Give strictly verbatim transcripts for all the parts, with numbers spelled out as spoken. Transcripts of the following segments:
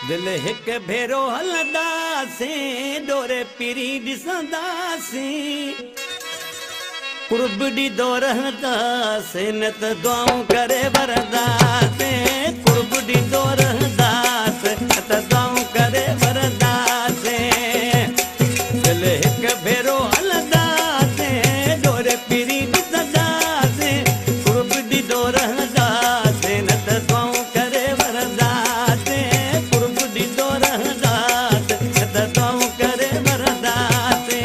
दिल हिक भेरो हलंदासीं डोरे पीरी ॾिसंदासीं कुर्ब ॾींदो रहंदासीं न त दुआऊं करे वरंदासीं कुर्ब ॾींदो रहंदासीं न त दुआऊं करे वरंदासीं दिल हिक भेरो हलंदासीं डोरे पीरी ॾिसंदासीं कुर्ब ॾींदो रहंदासीं न त दुआऊं करे वरंदासीं कुर्ब ॾींदो रहंदासीं न त दुआऊं करे वरंदासीं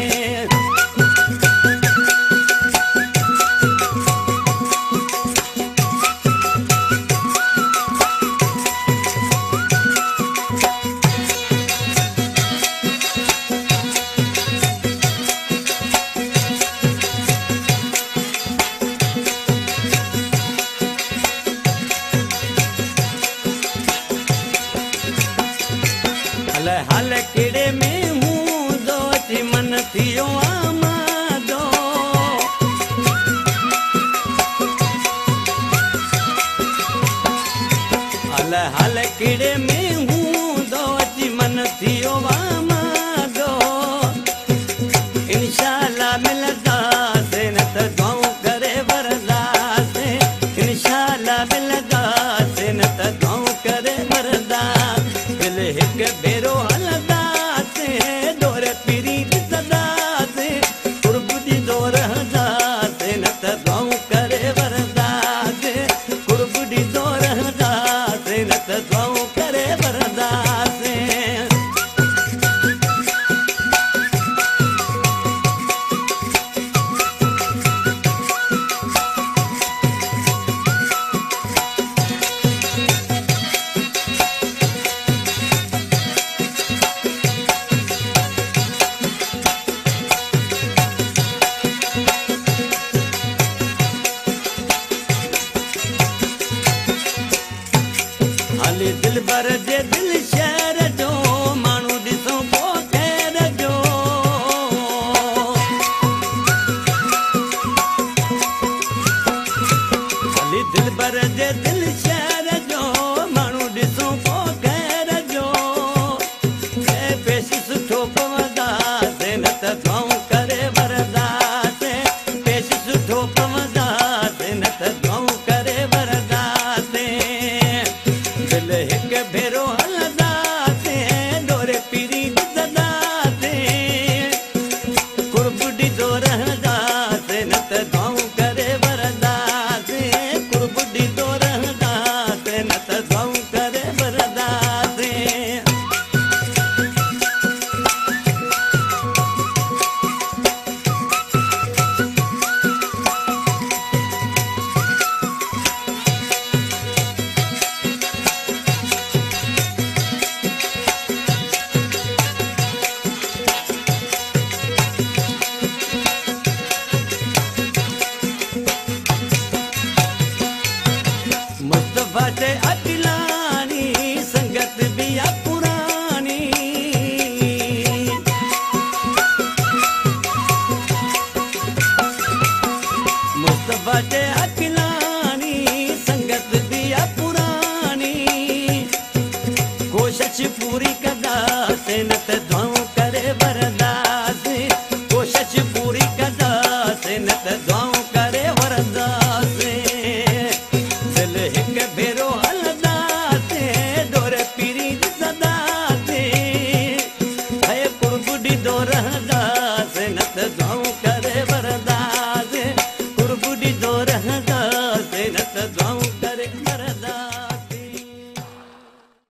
हल हल किड़े में हूंदो अची मन थियो आमादो हल हल किड़े में हूंदो अची मन थियो आमादो इंशाअल्लाह मिलंदासीं न त दुआऊं करे वरंदासीं इंशाअल्लाह मिलंदासीं न त दुआऊं करे वरंदासीं दिल हिक भेरो हलंदासीं डोरे पीरी ॾिसंदासीं कुर्ब ॾींदो रहंदासीं न त दुआऊं करे वरंदासीं कुर्ब ॾींदो रहंदासीं न त दुआऊं करे वरंदासीं हाली दिल भर जे दिल शहर जो माण्हू ॾिसूं पोइ ख़ैर जो हाली दिल भर जे दिल शहर जो माण्हू ॾिसूं पोइ ख़ैर जो ऐं पेश सुठो पवंदासीं न त दुआऊं करे वरंदासीं पेश सुठो पवंदासीं न त दुआऊं करे वरंदासीं दिल हिक भेरो हलंदासीं डोरे पीरी ॾिसंदासीं कुर्ब ॾींदो रहंदासीं न त दुआऊं करे वरंदासीं कुर्ब ॾींदो रहंदासीं न त दुआऊं करे वरंदासीं मुस्तफा जे अदिलानी संगत भी आ पुरानी मुस्तफा जे अदिलानी संगत भी आ पुरानी कोशिश पूरी कंदासीं न त दुआऊं करे वरंदासीं कोशिश पूरी कंदासीं न त दुआऊं करे वरंदासीं दिल हिक भेरो हलंदासीं डोरे पीरी ॾिसंदासीं है कुर्ब ॾींदो रहंदासीं न त दुआऊं करे वरंदासीं कुर्ब ॾींदो रहंदासीं न त दुआऊं